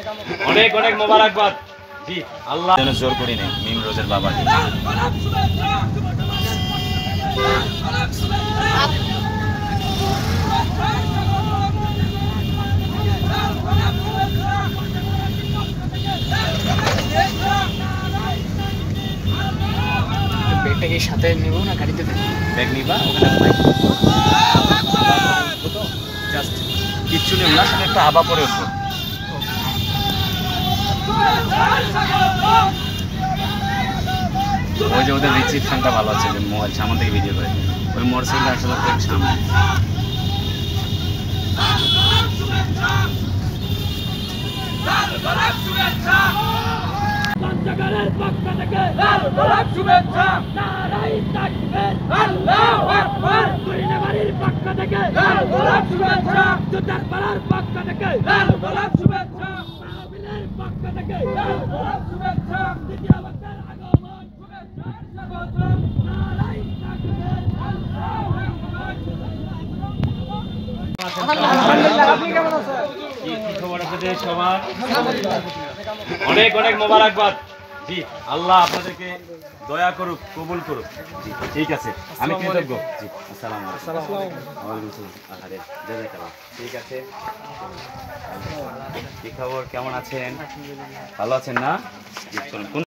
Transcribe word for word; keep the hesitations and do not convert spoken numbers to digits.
অনেক অনেক মোবারকবাদ। জি আল্লাহ যেন জোর করি নেই মিম রোজের বাবাকে। ব্যাগটাকে সাথে নেব না গাড়িতে? ব্যাগ নিবা ওখানে জাস্ট কিচ্ছু নেব না, শুধু একটা আবা পরে উঠবো। ওই যে ওদের রিসিপশনটা ভালো আছে, যে মোবাইল সামনে থেকে ভিডিও করে, ওই মোটরসাইকেল আসলে সামনে। পঞ্চগড়ের পক্ষ থেকে লাল গোলাপ শুভেচ্ছা, নারায়ে তাকবীর, আল্লাহু আকবার। কুড়িনাবাড়ির পক্ষ থেকে লাল গোলাপ শুভেচ্ছা, জুতারপাড়ার পক্ষ থেকে লাল গোলাপ শুভেচ্ছা, মাহফিলের পক্ষ থেকে লাল গোলাপ শুভেচ্ছা। দ্বিতীয় বক্তার আগমন শুভেচ্ছার স্বাগতম, নারায়ে তাকবীর, আল্লাহু আকবার। আলহামদুলিল্লাহ, আপনি কেমন আছেন? কি খবর আপনাদের সবার? অনেক অনেক মোবারকবাদ। জি আল্লাহ আপনাদেরকে দয়া করুক, কবুল করুক। জি ঠিক আছে, আমি কৃতজ্ঞ। জি আসসালামু আলাইকুম। আরে জাযাকাল্লাহ। ঠিক আছে, কি খবর, কেমন আছেন? ভালো আছেন না? জি চলুন।